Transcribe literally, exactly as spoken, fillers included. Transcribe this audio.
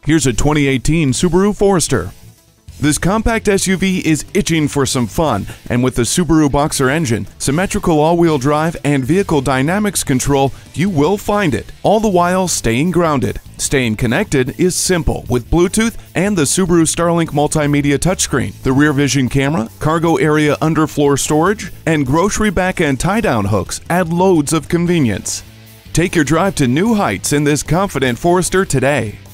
Here's a twenty eighteen Subaru Forester. This compact S U V is itching for some fun, and with the Subaru Boxer engine, symmetrical all-wheel drive, and vehicle dynamics control, you will find it, all the while staying grounded. Staying connected is simple with Bluetooth and the Subaru Starlink multimedia touchscreen, the rear vision camera, cargo area underfloor storage, and grocery back and tie-down hooks add loads of convenience. Take your drive to new heights in this confident Forester today.